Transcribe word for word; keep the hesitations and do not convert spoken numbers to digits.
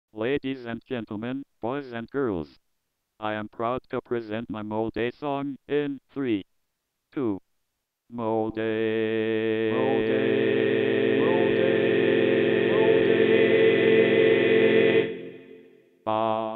Ladies and gentlemen, boys and girls, I am proud to present my Molde song in three, two, Molde, Molde, Molde, Molde. Ba.